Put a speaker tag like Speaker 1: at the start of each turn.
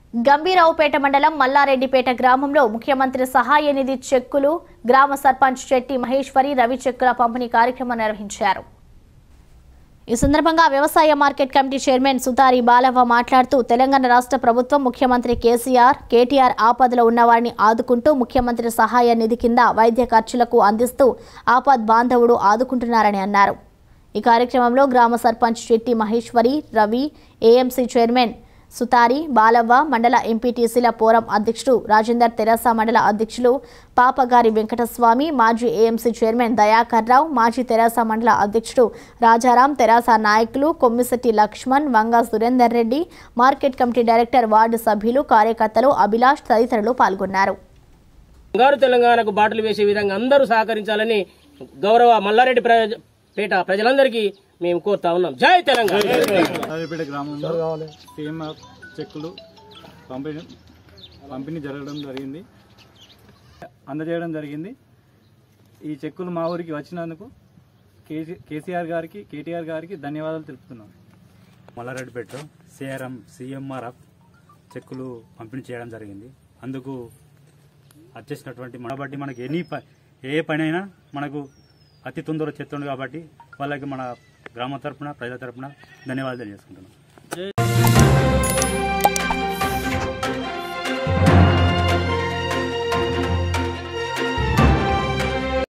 Speaker 1: గంభీరావుపేట మండలం మల్లారెడ్డిపేట గ్రామంలో ముఖ్యమంత్రి సహాయ నిధి చెక్కులు గ్రామ సర్పంచ్ చెట్టి మహేశ్వరి రవి చెక్కుల పంపిణీ కార్యక్రమం నిర్వహించారు. ఈ సందర్భంగా వ్యవసాయ market committee chairman Sutari Balavva మాట్లాడుతూ తెలంగాణ రాష్ట్ర ప్రభుత్వం ముఖ్యమంత్రి కేటీఆర్ ఆపదలో ఉన్నవారిని ఆదుకుంటూ ముఖ్యమంత్రి సహాయ నిధి కింద వైద్య ఖర్చులకు అందిస్తూ ఆపద్ బాంధవుడు ఆదుకుంటున్నారని అన్నారు. ఈ కార్యక్రమంలో గ్రామ సర్పంచ్ చెట్టి మహేశ్వరి రవి ఏఎంసీ చైర్మన్ సుతారి బాలవ్వ మండల ఎంపీటీసీల పోరం అధ్యక్షుడు రాజేందర్ తెరాస మండల అధ్యక్షులు పాపగారి వెంకటస్వామి మాజీ ఏఎంసీ చైర్మన్ దయాకర్ రావు మాజీ తెరాస మండల అధ్యక్షుడు రాజారాం తెరాస నాయకులు Kommisetti Laxman Vanga Surender Reddy market committee director ward సభ్యులు కార్యకర్తలు అభిలాష్ తదితరులు పాల్గొన్నారు.
Speaker 2: తెలంగాణకు బాటలు వేసే విధంగా అందరూ సహకరించాలని గౌరవ మల్లారెడ్డిపేట ప్రజలందరికీ మేము కోరుతా ఉన్నాం. జై తెలంగాణ.
Speaker 3: మల్లారెడ్డిపేట గ్రామంలో Cmrf చెక్కులు పంపిణీ అందజేయడం జరిగింది. ఈ చెక్కులు మా ఊరికి వచ్చినందుకు కేటీఆర్ గారికి ధన్యవాదాలు తెలుపుతున్నాం.
Speaker 4: మల్లారెడ్డిపేటలో Cmrf చెక్కులు పంపిణీ చేయడం జరిగింది. అందుకు వచ్చేసినటువంటి మనబట్టి మనకి ఏ పని అయినా మనకు అతి తొందరగా చేస్తుండే కాబట్టి వాళ్ళకి మన గ్రామ తరపున ప్రజల తరపున ధన్యవాదాలు తెలియజేసుకుంటున్నాం.